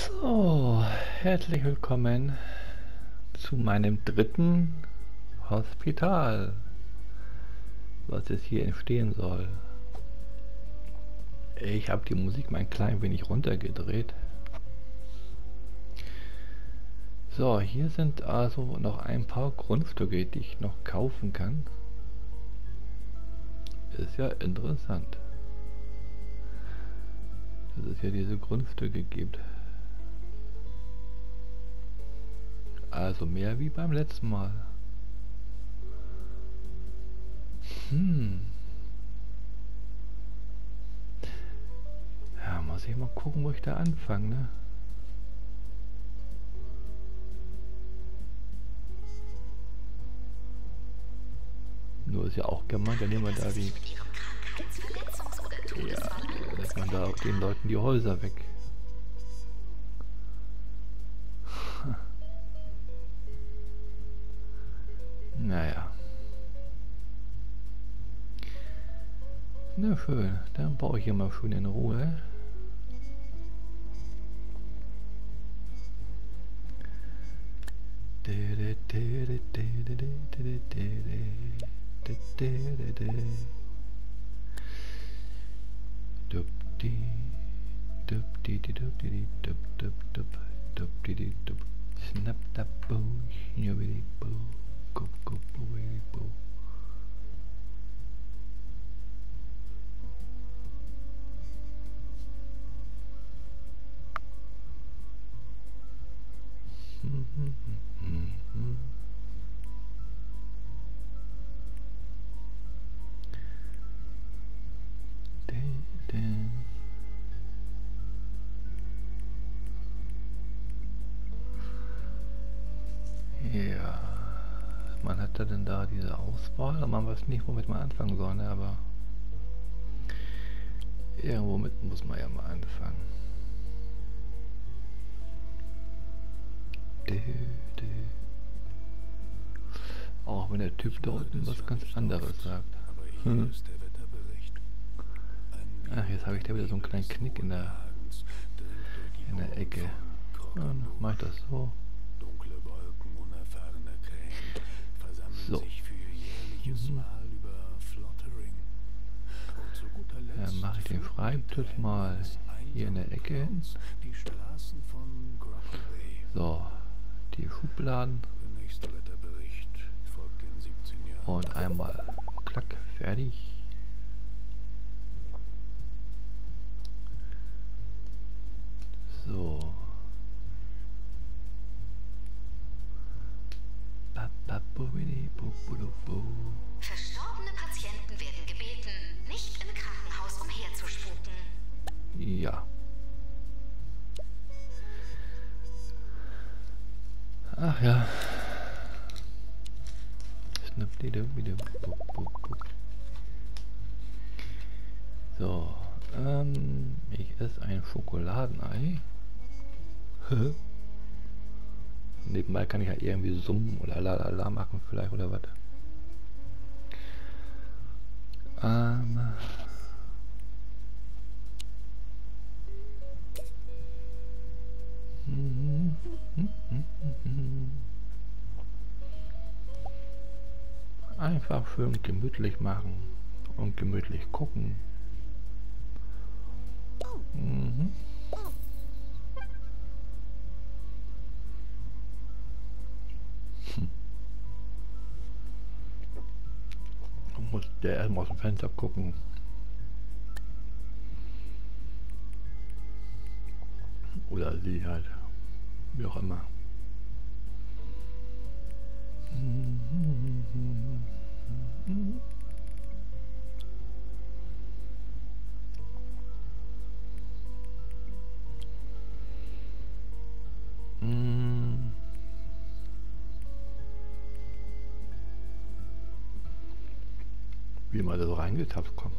So, herzlich willkommen zu meinem dritten Hospital, was jetzt hier entstehen soll. Ich habe die Musik mal ein klein wenig runtergedreht. So, hier sind also noch ein paar Grundstücke, die ich noch kaufen kann. Ist ja interessant, dass es ja diese Grundstücke gibt. Also mehr wie beim letzten Mal. Ja, muss ich mal gucken, wo ich da anfange, ne? Nur ist ja auch gemeint, dann nehmen wir da die... Ja, lässt man da auch den Leuten die Häuser weg. Naja. Na schön, dann baue ich hier mal schön in Ruhe. Snap that boo, snibbity boo, go go boo boo. Ja, man hat da denn da diese Auswahl und man weiß nicht, womit man anfangen soll, ne? Aber irgendwo mit muss man ja mal anfangen. Auch wenn der Typ da unten was ganz anderes sagt. Ach, jetzt habe ich da wieder so einen kleinen Knick in der Ecke. Dann mach ich das so. So. Dann mache ich den Schreibtisch mal hier in der Ecke hin. So, die Schubladen. Und einmal klack, fertig. So. Verstorbene Patienten werden gebeten, nicht im Krankenhaus umherzuspuken. Ja. Ach ja. So, ich esse ein Schokoladenei. Nebenbei kann ich ja irgendwie summen oder la machen vielleicht oder was. Einfach schön gemütlich machen und gemütlich gucken. Muss der erstmal aus dem Fenster gucken. Oder sie halt. Wie auch immer. Wie man da so reingetappt kommt.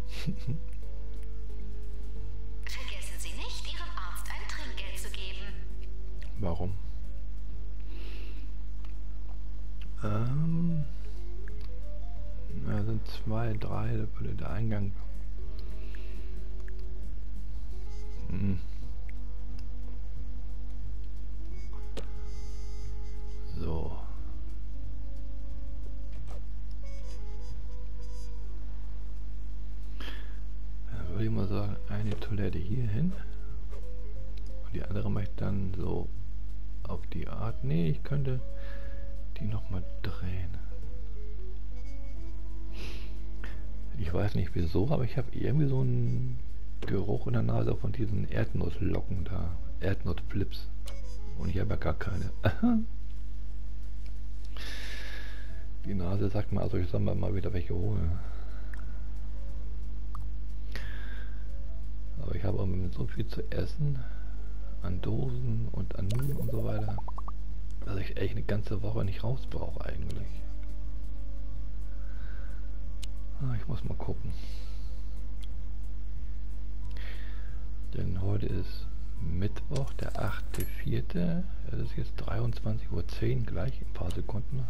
Vergessen Sie nicht, Ihrem Arzt ein Trinkgeld zu geben. Warum? Da sind 2, 3, da würde der Eingang. mal sagen, eine Toilette hier hin. Und die andere mache ich dann so auf die Art. Nee, ich könnte die nochmal drehen. Ich weiß nicht wieso, aber ich habe irgendwie so einen Geruch in der Nase von diesen Erdnusslocken da. Erdnussflips. Und ich habe ja gar keine. Die Nase sagt mir also, ich soll mal wieder welche holen. Aber ich habe auch so viel zu essen. An Dosen und an Nudeln und so weiter. Dass ich echt eine ganze Woche nicht raus brauche eigentlich. Ich muss mal gucken. Denn heute ist Mittwoch, der 8.4. Es ist jetzt 23:10 Uhr, gleich in ein paar Sekunden.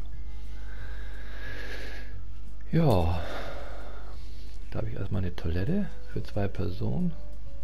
Ja, da habe ich erstmal eine Toilette für 2 Personen.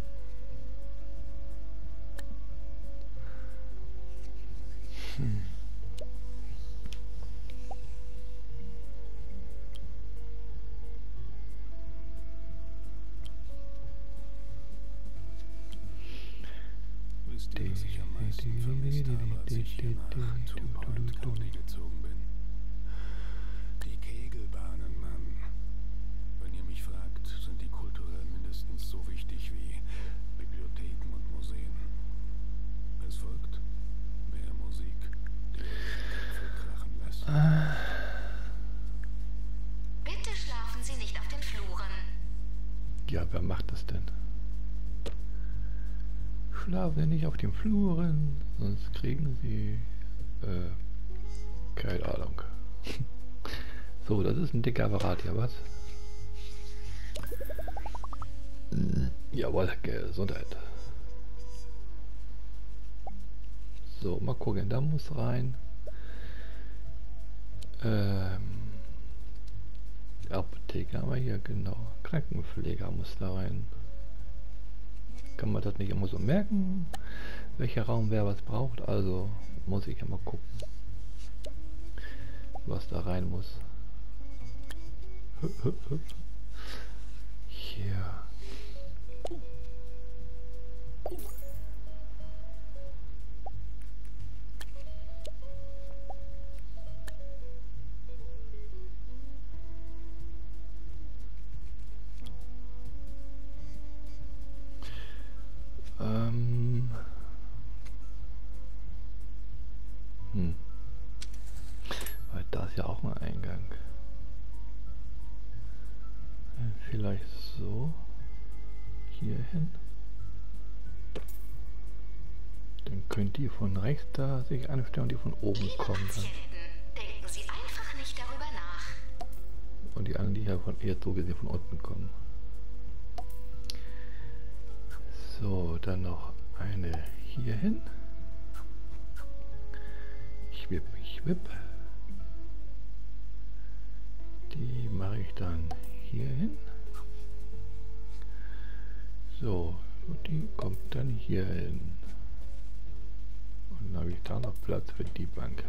Wisst ihr, was ich am meisten vermisst habe, als ich hier nach Two-Point County gezogen bin? Die Kegelbahnen, Mann. Wenn ihr mich fragt, sind die kulturell mindestens so wichtig wie Bibliotheken und Museen. Es folgt mehr Musik, die eure Köpfe krachen lässt. Bitte schlafen Sie nicht auf den Fluren. Ja, wer macht das denn? Schlafen nicht auf den Fluren, sonst kriegen sie keine Ahnung. So, das ist ein dicker Apparat hier, was? Jawohl, Gesundheit. So, mal gucken, da muss rein. Apotheker haben wir hier, genau. Krankenpfleger muss da rein. Kann man das nicht immer so merken, welcher Raum wer was braucht, also muss ich ja mal gucken, was da rein muss. Hier. Weil da ist ja auch ein Eingang. Vielleicht so. Hier hin. Dann könnt ihr von rechts da sich anstellen und die von oben Liebe kommen. Patienten, denken Sie einfach nicht darüber nach. Und die anderen, die ja von jetzt so gesehen von unten kommen. So, dann noch eine hier hin. Schwipp, schwipp. Die mache ich dann hier hin. So, und die kommt dann hier hin. Und dann habe ich da noch Platz für die Bank.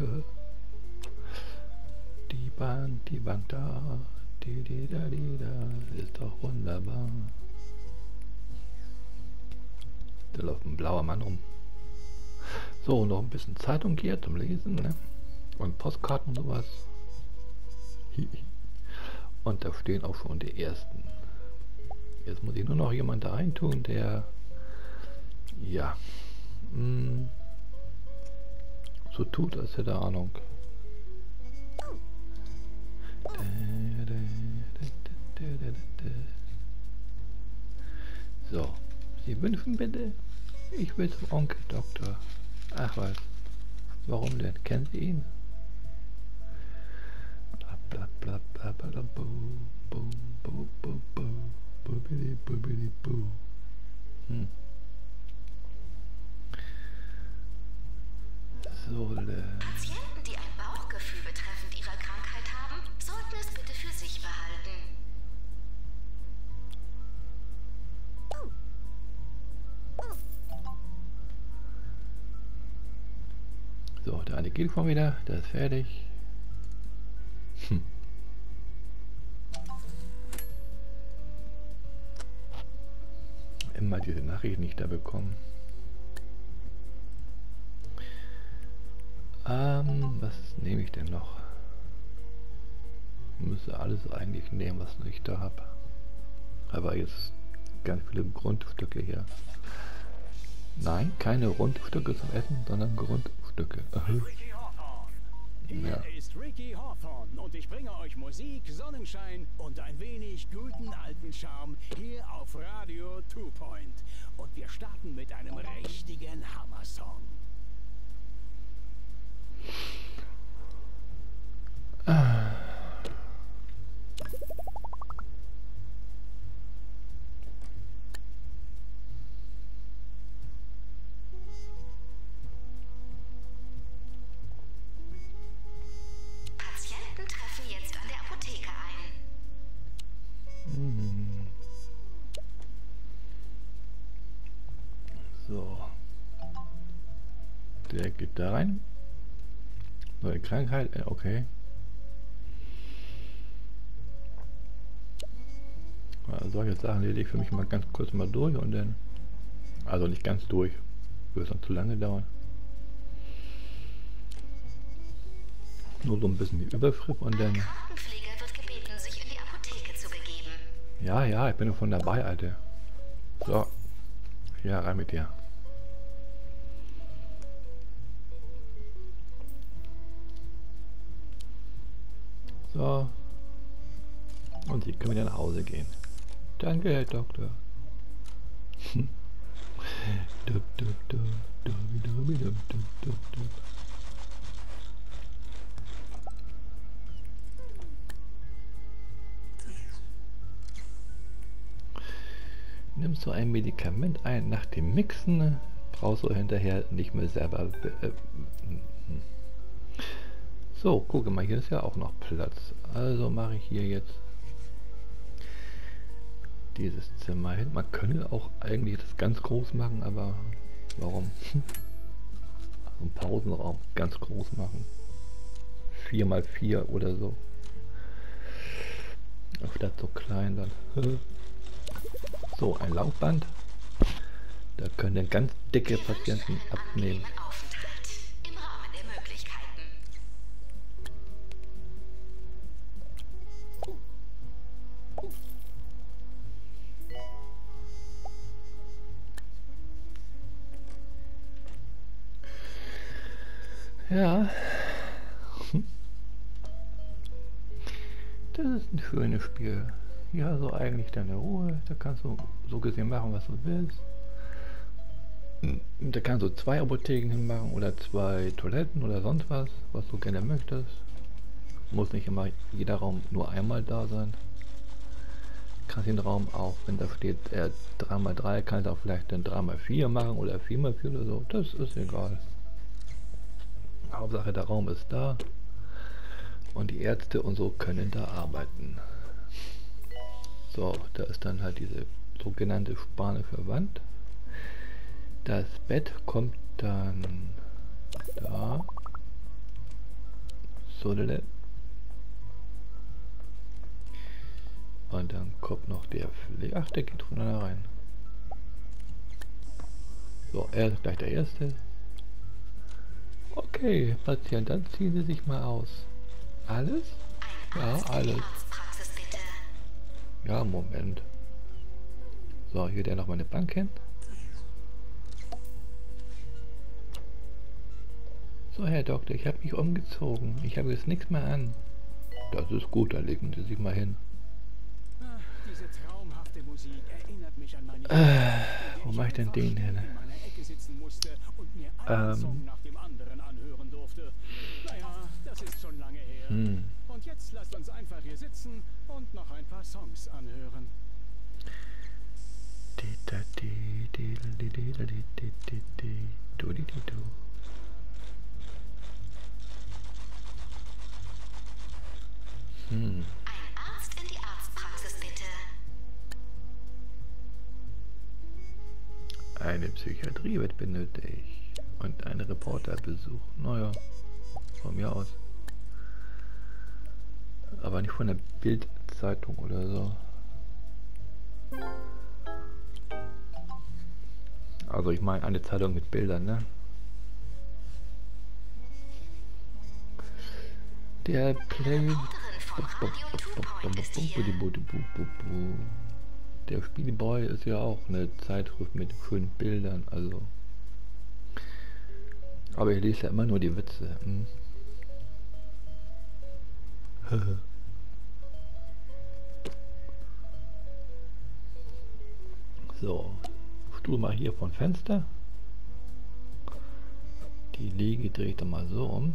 Die Bank da. Die da. Ist doch wunderbar. Da läuft ein blauer Mann rum. So, noch ein bisschen Zeitung hier zum Lesen, ne? Und Postkarten und sowas. Und da stehen auch schon die ersten. Jetzt muss ich nur noch jemanden da reintun, der ja so tut, als hätte er Ahnung. So, Sie wünschen bitte? Ich will zum Onkel Doktor. Ach was, warum denn? Kennen Sie ihn? So, Patienten, die ein Bauchgefühl betreffend ihrer Krankheit haben, sollten es bitte für sich behalten. so, der eine geht schon wieder, der ist fertig. immer diese Nachricht nicht da bekommen. Was nehme ich denn noch? Ich müsste alles eigentlich nehmen, was ich da habe. Aber jetzt ganz viele Grundstücke hier. Nein, keine Rundstücke zum Essen, sondern Grundstücke. Hier ist Ricky Hawthorne und ich bringe euch Musik, Sonnenschein und ein wenig guten alten Charme hier auf Radio 2 Point. Und wir starten mit einem richtigen Hammer-Song. Patienten treffen jetzt an der Apotheke ein. So. Der geht da rein. Neue Krankheit, okay. Solche Sachen lese ich für mich mal ganz kurz mal durch und dann, also nicht ganz durch, wird noch zu lange dauern. Nur so ein bisschen die Überschrift und dann. Ein Krankenpfleger wird gebeten, sich in die Apotheke zu begeben. Ja, ich bin schon dabei, Alter. So. Ja, rein mit dir. So. Und Sie können wieder nach Hause gehen. Danke, Herr Doktor. Nimmst du ein Medikament ein nach dem Mixen, brauchst du hinterher nicht mehr selber. So, gucke mal, hier ist ja auch noch Platz. Also mache ich hier jetzt dieses Zimmer hin. Man könnte auch eigentlich das ganz groß machen, aber warum? Einen Pausenraum ganz groß machen. 4x4 oder so. Statt so klein dann. So, ein Laufband. Da können dann ganz dicke Patienten abnehmen. Aufenthalt im Rahmen der Möglichkeiten. Ja. Das ist ein schönes Spiel. Ja, so eigentlich deine Ruhe. Da kannst du so gesehen machen, was du willst. Da kannst du 2 Apotheken hinmachen oder 2 Toiletten oder sonst was du gerne möchtest. Muss nicht immer jeder Raum nur einmal da sein. Kannst den Raum auch, wenn da steht 3x3, kannst du auch vielleicht dann 3x4 machen oder 4x4 oder so. Das ist egal. Hauptsache der Raum ist da und die Ärzte und so können da arbeiten. So, da ist dann halt diese sogenannte spanische Wand. Das Bett kommt dann da. So, und dann kommt noch der Pfleger. Ach, der geht von da rein. So, er ist gleich der Erste. Okay, Patient, dann ziehen Sie sich mal aus. Alles? Ja, alles. Ja, Moment. So, hier der noch mal eine Bank hin. So, Herr Doktor, ich habe mich umgezogen. Ich habe jetzt nichts mehr an. Das ist gut, dann legen Sie sich mal hin. Diese traumhafte Musik erinnert mich an meine wo mache ich denn den hin? in meiner Ecke sitzen musste und mir einen Song nach dem anderen anhören durfte. Naja, das ist schon lange her. Und jetzt lasst uns einfach hier sitzen und noch ein paar Songs anhören. Ein Arzt in die Arztpraxis, bitte. Eine Psychiatrie wird benötigt und ein Reporterbesuch. Naja, von mir aus. Aber nicht von der Bildzeitung oder so. Also ich meine eine Zeitung mit Bildern, ne? Der Play... Der Spieleboy ist ja auch eine Zeitschrift mit schönen Bildern, also... Aber ich lese ja immer nur die Witze. Hm? So, Stuhl mal hier von Fenster. Die Liege drehe ich dann mal so um.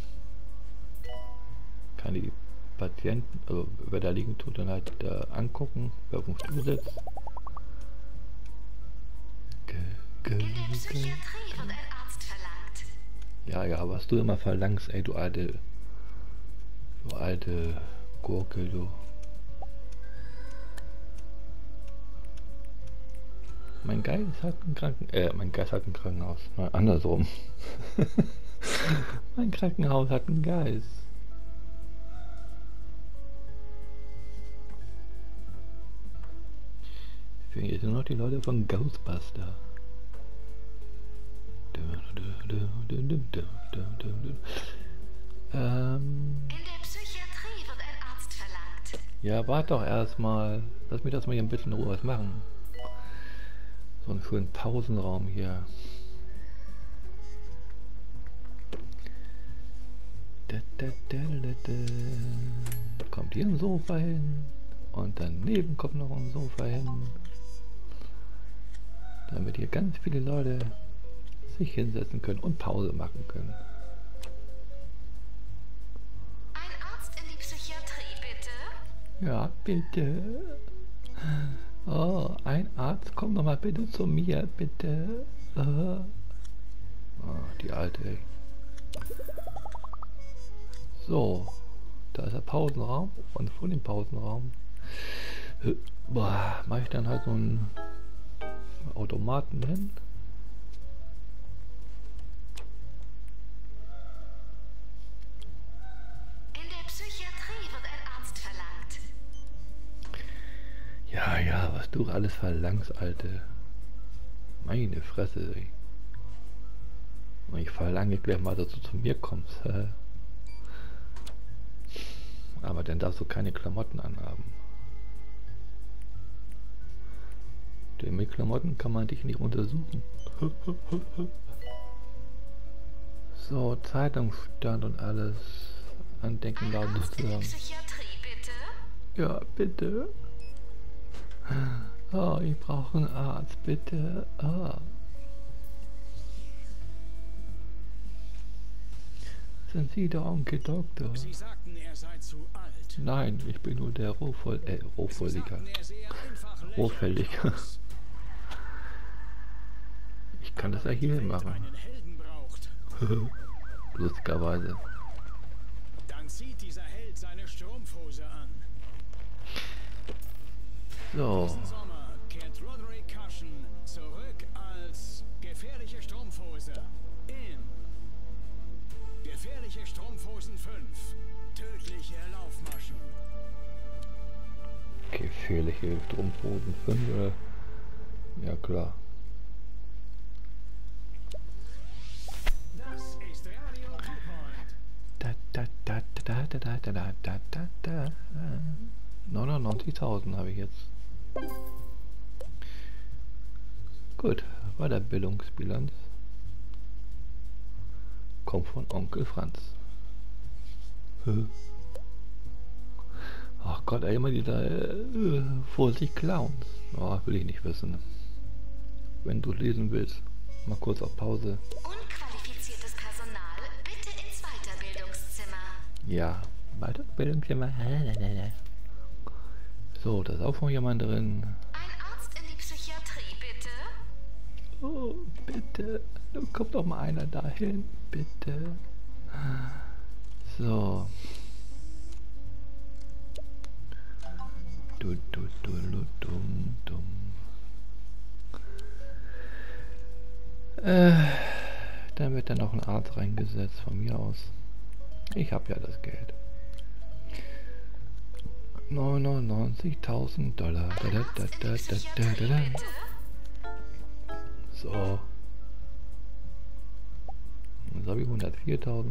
Kann die Patienten, also wer da liegen tut, dann halt angucken, wer auf dem Stuhl sitzt. In der Psychiatrie wird ein Arzt verlangt. Ja, was du immer verlangst, ey, du alte Gurke, du. Mein Geist hat ein Krankenhaus. Nein, andersrum. Mein Krankenhaus hat einen Geist. Jetzt sind noch die Leute von Ghostbuster. In der Psychiatrie wird ein Arzt verlangt. Ja, warte doch erstmal. Lass mich das mal hier ein bisschen in Ruhe machen. So einen schönen Pausenraum hier. Kommt hier ein Sofa hin. Und daneben kommt noch ein Sofa hin. Damit hier ganz viele Leute sich hinsetzen können und Pause machen können. Ein Arzt in die Psychiatrie, bitte? Ja, bitte. Oh, ein Arzt, komm doch mal bitte zu mir, bitte. Oh, die alte, ey. So, da ist der Pausenraum und vor dem Pausenraum mache ich dann halt so einen Automaten hin. In der Psychiatrie wird ein Arzt verlangt. Ja, was du alles verlangst, Alte. Meine Fresse, ey. Und ich verlange gleich mal, dass du zu mir kommst. Aber dann darfst du keine Klamotten anhaben. Denn mit Klamotten kann man dich nicht untersuchen. So, Zeitungsstand und alles. Andenken laden sozusagen. Psychiatrie, bitte? Ja, bitte. Oh, ich brauche einen Arzt, bitte. Oh. Sind Sie der Onkel Doktor? Sie sagten, er sei zu alt. Nein, ich bin nur der Rohfälliger. Rohfälliger. Ich kann das ja hier machen. Lustigerweise. Dann zieht dieser Held seine Strumpfhose an. So. Diesen Sommer kehrt Roderick Cushion zurück als gefährliche Strumpfhose in Gefährliche Strumpfhosen 5. Tödliche Laufmaschen. Gefährliche Strumpfhosen 5, oder? Ja, klar. Das ist Radio 2 Point. 99.000 habe ich jetzt. Gut, Weiterbildungsbilanz. Kommt von Onkel Franz. Ach Gott, immer dieser Vorsicht Clowns. Oh, will ich nicht wissen. Wenn du lesen willst, mal kurz auf Pause. Unqualifiziertes Personal bitte ins Weiterbildungszimmer. Ja, Weiterbildungszimmer. So, da ist auch schon jemand drin. Ein Arzt in die Psychiatrie, bitte? Oh, bitte. Da kommt doch mal einer dahin. Bitte. So. Dann wird dann noch ein Arzt reingesetzt von mir aus. Ich habe ja das Geld. $99.000. So. Jetzt habe ich 104.000.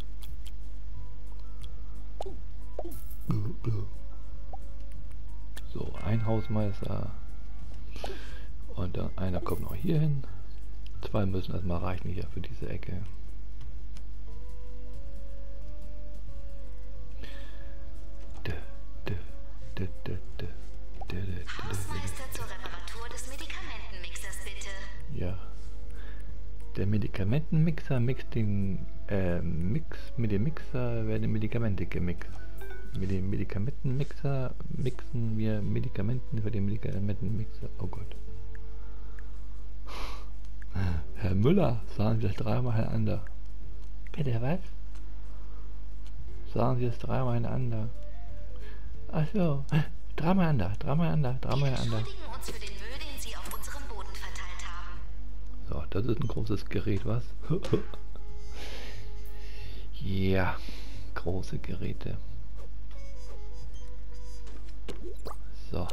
So, ein Hausmeister. Und dann einer kommt noch hier hin. 2 müssen erstmal reichen hier für diese Ecke. Hausmeister zur Reparatur des Medikamentenmixers, bitte. Ja. Der Medikamentenmixer mixt den mit dem Mixer werden Medikamente gemixt. Mit dem Medikamentenmixer mixen wir Medikamenten für den Medikamentenmixer. Oh Gott. Herr Müller, sagen Sie das 3-mal hintereinander. Bitte was? Sagen Sie das 3-mal hintereinander. Ach so. 3-mal hintereinander, 3-mal hintereinander, 3-mal hintereinander. Wir entschuldigen uns für den Müll, den Sie auf unserem Boden verteilt haben. So, das ist ein großes Gerät, was? Ja, große Geräte. So.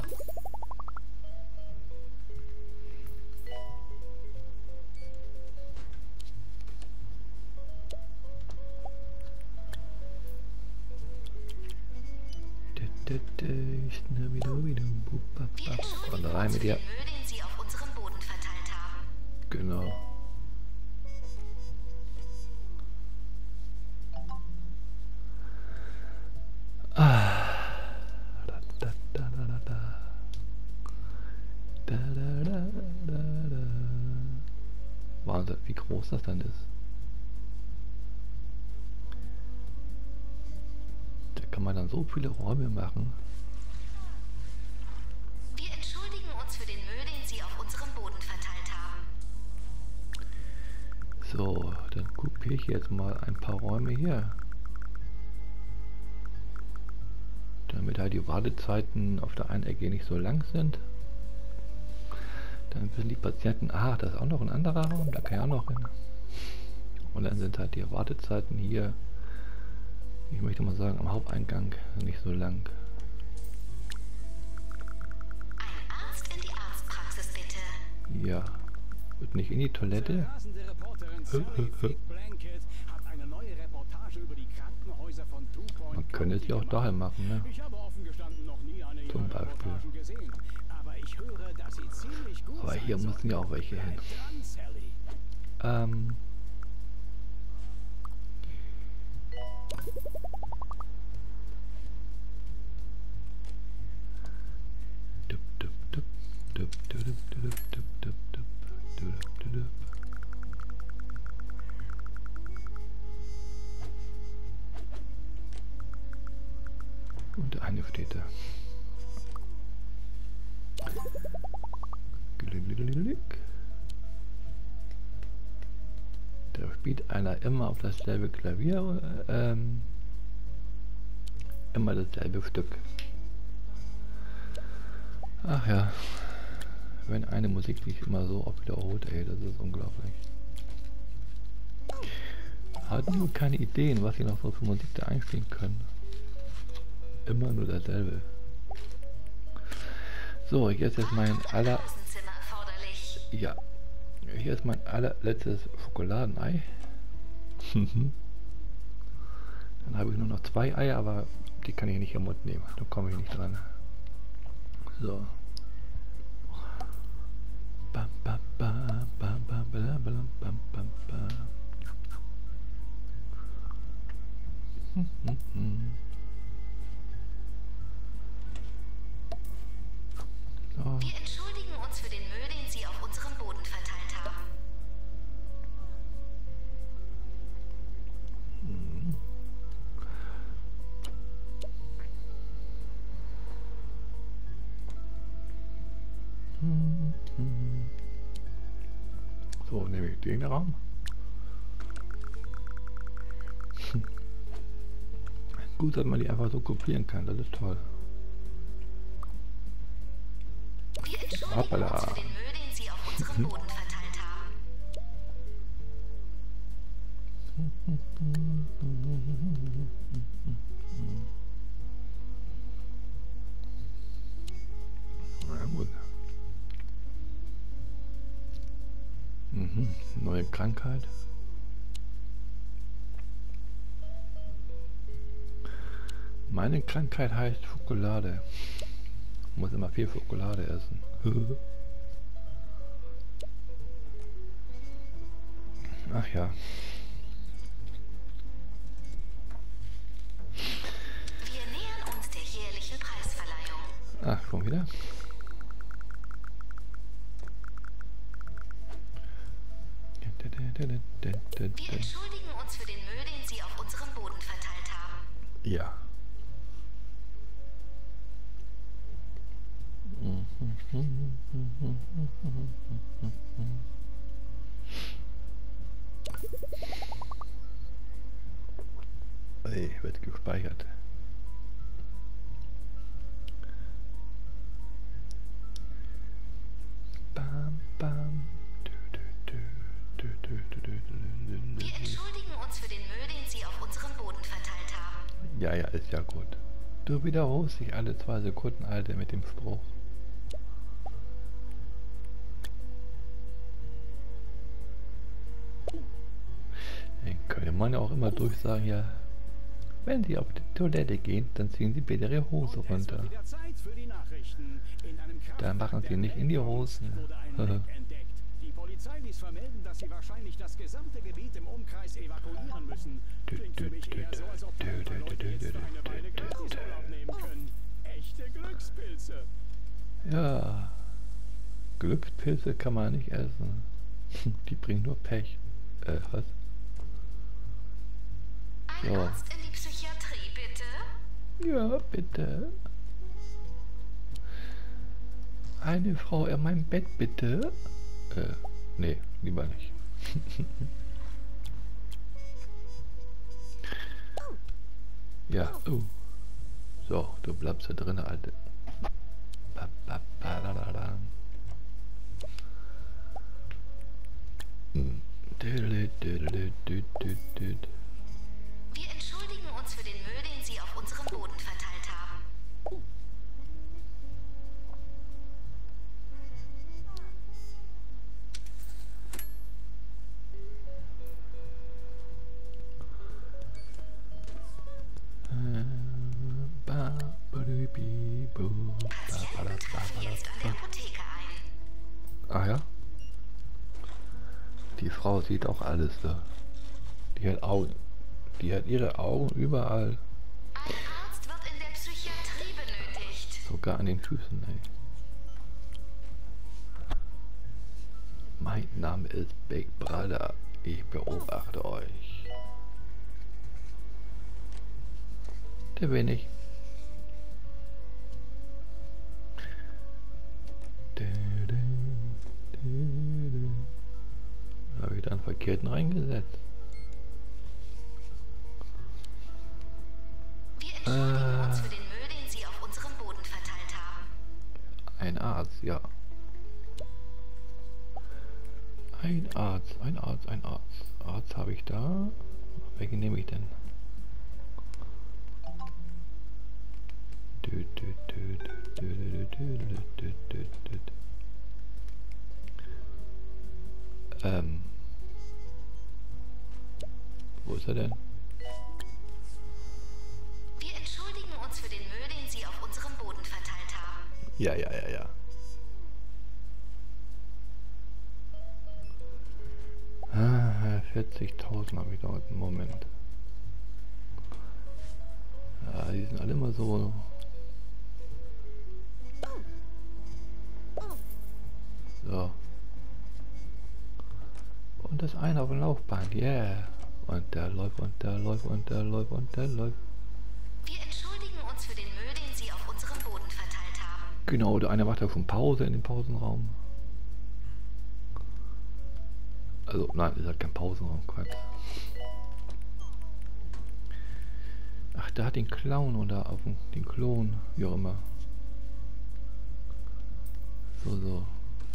Und rein mit dir. Den Müll, den Sie auf unserem Boden verteilt haben. Genau. Wahnsinn, wie groß das dann ist. Da kann man dann so viele Räume machen. Wir entschuldigen uns für den Müll, den Sie auf unserem Boden verteilt haben. So, dann kopiere ich jetzt mal ein paar Räume hier. Damit halt die Wartezeiten auf der einen Ecke nicht so lang sind. Dann wissen die Patienten, ah, da ist auch noch ein anderer Raum, da kann ich auch noch hin. Und dann sind halt die Wartezeiten hier, ich möchte mal sagen, am Haupteingang nicht so lang. Ein Arzt in die Arztpraxis, bitte. Ja, wird nicht in die Toilette. Rasende Reporterin Sally Fick Blanket hat eine neue Reportage über die Krankenhäuser von Two Point Man könnte es ja auch daheim machen, ne? Ich habe offen gestanden noch nie eine Zum ihrer Beispiel. Reportagen gesehen. Aber ich höre, dass sie ziemlich gut Aber sein hier soll. müssen ja auch welche hin. Bleib dran, Sally. Und der eine steht da. Da spielt einer immer auf dasselbe Klavier, immer dasselbe Stück. Ach ja, wenn eine Musik sich immer so oft wiederholt, ey, das ist unglaublich. Hat nur keine Ideen, was sie noch so für Musik da einspielen können. Immer nur dasselbe. So, jetzt ist mein aller... Pausenzimmer erforderlich. Ja, hier ist mein allerletztes Schokoladenei. Dann habe ich nur noch 2 Eier, aber die kann ich nicht im Mund nehmen. Da komme ich nicht dran. So. Bam, bam, bam, bam, bam, bam, bam, bam, bam, bam. So. Wir entschuldigen uns für den Müll, den Sie auf unserem Boden verteilt haben. So, nehme ich den Raum. Gut, dass man die einfach so kopieren kann, das ist toll. Wir entschuldigen Hoppala. uns für den Müll, den Sie auf unserem Boden verteilt haben. Na gut. Neue Krankheit. Meine Krankheit heißt Schokolade. Ich muss immer viel Schokolade essen. Ach ja. Wir nähern uns der jährlichen Preisverleihung. Ach, schon wieder? Wir entschuldigen uns für den Müll, den Sie auf unserem Boden verteilt haben. Ja. Ey, wird gespeichert. Bam, bam. Wir entschuldigen uns für den Müll, den Sie auf unserem Boden verteilt haben. Ja, ja, ist ja gut. Du wiederholst dich alle 2 Sekunden, Alter, mit dem Spruch. Dann könnte man ja auch immer durchsagen, ja, wenn Sie auf die Toilette gehen, dann ziehen Sie bitte Ihre Hose runter. Dann machen Sie nicht in die Hosen. Die Polizei ließ vermelden, dass sie wahrscheinlich das gesamte Gebiet im Umkreis evakuieren müssen. Klingt für mich eher so, als ob die Leute jetzt für eine Weile Gratisurlaub nehmen können. Echte Glückspilze. Ja, Glückspilze kann man nicht essen. Die bringen nur Pech. Was? Ein Arzt in die Psychiatrie, bitte. Ja, bitte. Eine Frau in meinem Bett, bitte. Nee, lieber nicht. Ja, So, du bleibst da drin, Alte. Wir entschuldigen uns für den Müll, den Sie auf unserem Boden verteilt haben. Patienten treffen jetzt an der Apotheke ein. Ah ja? Die Frau sieht auch alles da. Die hat Augen. Die hat ihre Augen überall. Ein Arzt wird in der Psychiatrie benötigt. Sogar an den Füßen, ey. Mein Name ist Big Brother. Ich beobachte euch. Der bin ich. Habe ich da einen verkehrten reingesetzt? Wir entschuldigen uns für den Müll, den Sie auf unserem Boden verteilt haben. Ein Arzt, ja. Ein Arzt. Arzt habe ich da. Welchen nehme ich denn? Wo ist er denn? Wir entschuldigen uns für den Müll, den Sie auf unserem Boden verteilt haben. Ja. 40.000 habe ich da im Moment. Ja, die sind alle immer so. So. Und das eine auf dem Laufband, yeah. Und der läuft. Wir entschuldigen uns für den Müll, den Sie auf unserem Boden verteilt haben. Genau, der eine macht ja schon Pause in dem Pausenraum. Also, nein, ist halt kein Pausenraum, Quatsch. Ach, da hat den Clown oder auf den Klon, wie auch immer. So.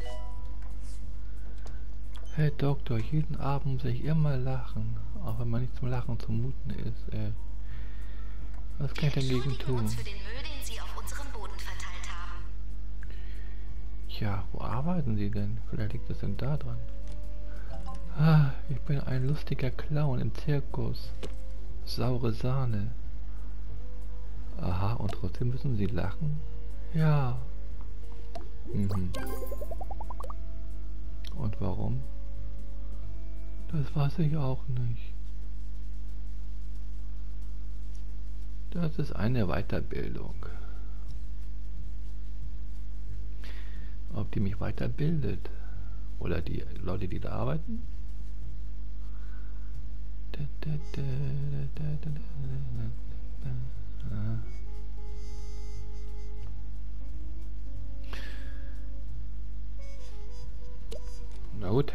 Hey Doktor, jeden Abend muss ich immer lachen, auch wenn man nicht zum Lachen zumuten ist. Was kann ich dagegen tun? Uns für den Müll, den Sie auf unserem Boden verteilt haben. Ja, wo arbeiten Sie denn? Vielleicht liegt das denn da dran. Ah, ich bin ein lustiger Clown im Zirkus. Saure Sahne. Aha, und trotzdem müssen Sie lachen? Ja. Mhm. Und warum? Das weiß ich auch nicht. Das ist eine Weiterbildung. Ob die mich weiterbildet? Oder die Leute, die da arbeiten? Na gut.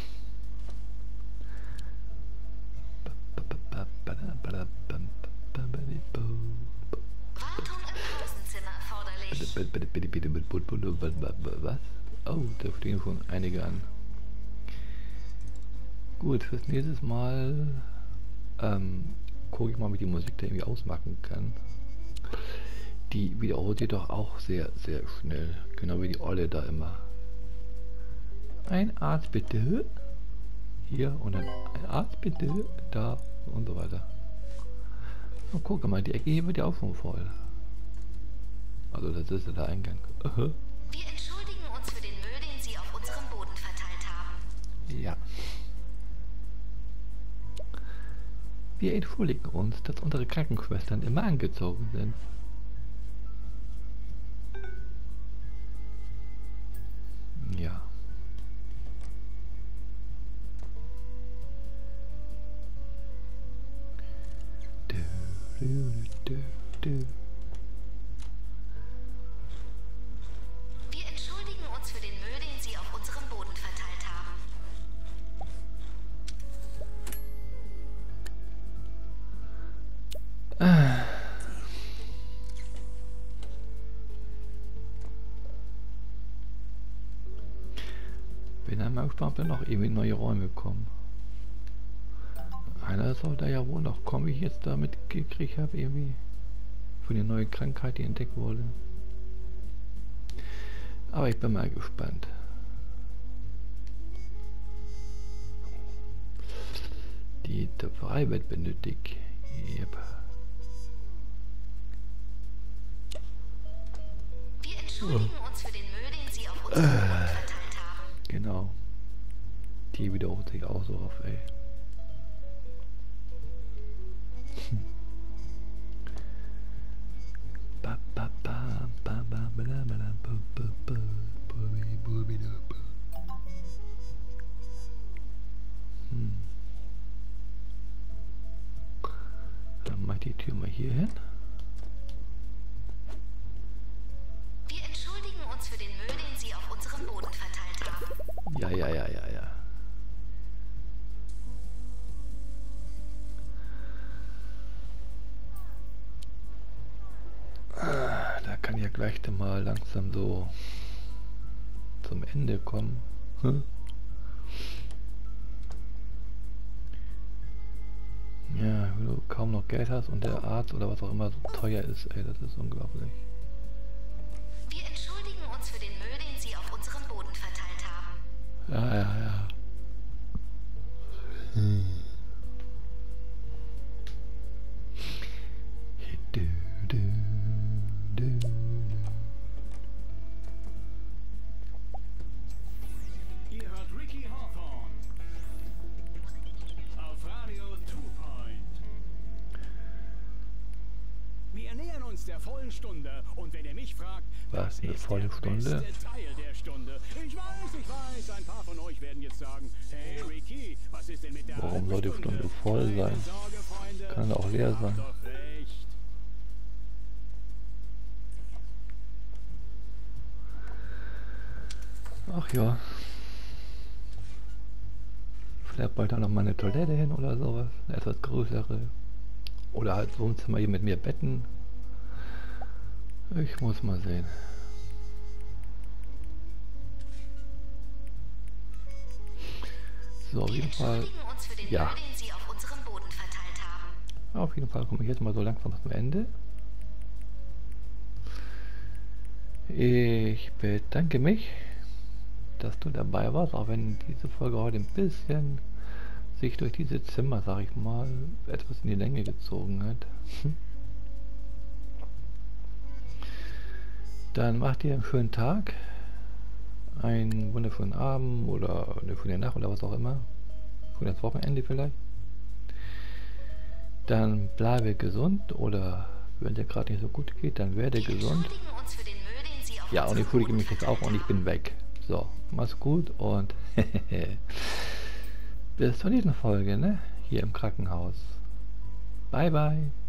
Wartung im Pausenzimmer erforderlich. Was? Oh, da stehen schon einige an. Gut, fürs nächste Mal gucke ich mal, wie die Musik da irgendwie ausmachen kann. Die wiederholt sich doch auch sehr, sehr schnell. Genau wie die Olle da immer. Ein Arzt bitte. Hier und dann ein Arzt bitte. Da und so weiter. Und guck mal, die Ecke hier wird ja auch schon voll. Also das ist ja der Eingang. Wir entschuldigen uns für den Müll, den Sie auf unserem Boden verteilt haben. Ja. Wir entschuldigen uns, dass unsere Krankenschwestern immer angezogen sind. Ja. Wir entschuldigen uns für den Müll, den Sie auf unserem Boden verteilt haben. Bin einmal gespannt, ob da noch irgendwie neue Räume kommen. Einer soll da ja wohl noch kommen, wie ich jetzt damit gekriegt habe, irgendwie. Für die neue Krankheit, die entdeckt wurde. Aber ich bin mal gespannt. Die Töpferei wird benötigt. Yep. Wir entschuldigen uns für den Müll, den Sie auf unserem Boden verteilt haben. Genau. Die wiederholt sich auch so auf, ey. Dann mach ich die Tür mal hier hin. Wir entschuldigen uns für den Müll, den Sie auf unserem Boden verteilt haben. Ja. Da kann ja gleich dann mal langsam so zum Ende kommen. Ja, wenn du kaum noch Geld hast und der Arzt oder was auch immer so teuer ist, ey, das ist unglaublich. Wir entschuldigen uns für den Müll, den Sie auf unserem Boden verteilt haben. Ja. Ihr hört Ricky Hawthorne auf Radio 2 Point. Wir nähern uns der vollen Stunde und wenn ihr mich fragt, Was, eine volle Stunde? der beste Teil der Stunde. Ich weiß, ein paar von euch werden jetzt sagen, hey Ricky, was ist denn mit der Warum halben soll die Stunde voll Keine sein? Sorge, Freunde, Kann auch leer ihr habt sein. doch recht. Ach ja. Vielleicht bald auch noch mal eine Toilette hin oder sowas. Eine etwas größere. Oder halt Wohnzimmer hier mit mir Betten. Ich muss mal sehen. So, auf Wir jeden Fall. entschuldigen uns für den Ja. Müll, den Sie auf unserem Boden verteilt haben. Auf jeden Fall komme ich jetzt mal so langsam zum Ende. Ich bedanke mich, dass du dabei warst, auch wenn diese Folge heute ein bisschen sich durch diese Zimmer, sag ich mal, etwas in die Länge gezogen hat. Dann macht ihr einen schönen Tag, einen wunderschönen Abend oder eine schöne Nacht oder was auch immer. Schönes Wochenende vielleicht. Dann bleibe gesund oder wenn dir gerade nicht so gut geht, dann werde gesund. Ja, und ich entschuldige mich jetzt auch und ich bin weg. So, mach's gut und bis zur nächsten Folge, ne? Hier im Krankenhaus. Bye, bye.